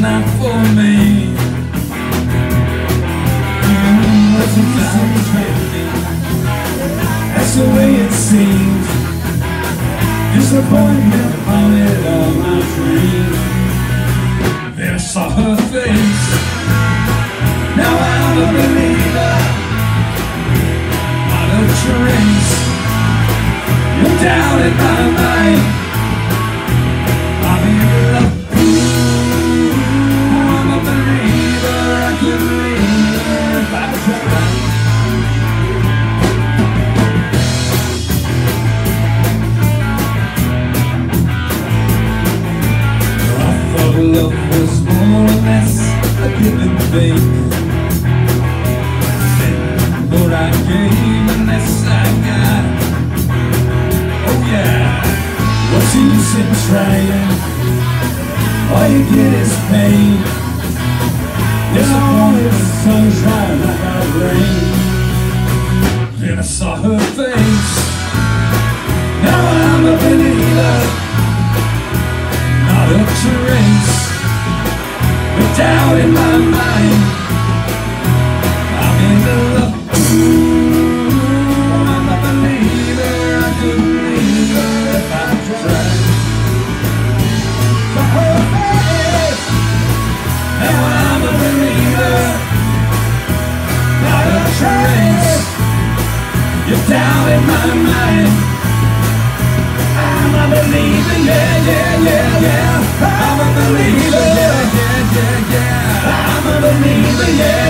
not for me. What's the time trending? That's the way it seems. Disappointment haunted all my dreams. Then I saw her face. Now I'm a believer. Not a trace. You're down in my mind. I'm in love. I'm a believer. I could believe her if I tried. Love was more or less a given thing. The more I gave, the less I got. Oh yeah, what's the use in trying? All you get is pain. Disappointed sunshine like our rain. Then I saw her face. Now I'm a believer. Not a trace. You're down in my mind. I'm in love. I'm a believer. I could believe her if I tried. So her face. Now I'm a believer. Not a trace. You're down in my mind. I'm a believer, yeah, yeah, yeah, yeah. I'm a believer, yeah, yeah, yeah, yeah. I'm a believer, yeah.